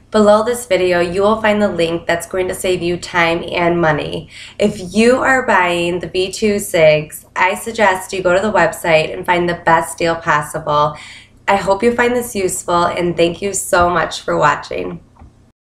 Below this video, you will find the link that's going to save you time and money. If you are buying the V2 Cigs, I suggest you go to the website and find the best deal possible. I hope you find this useful, and thank you so much for watching.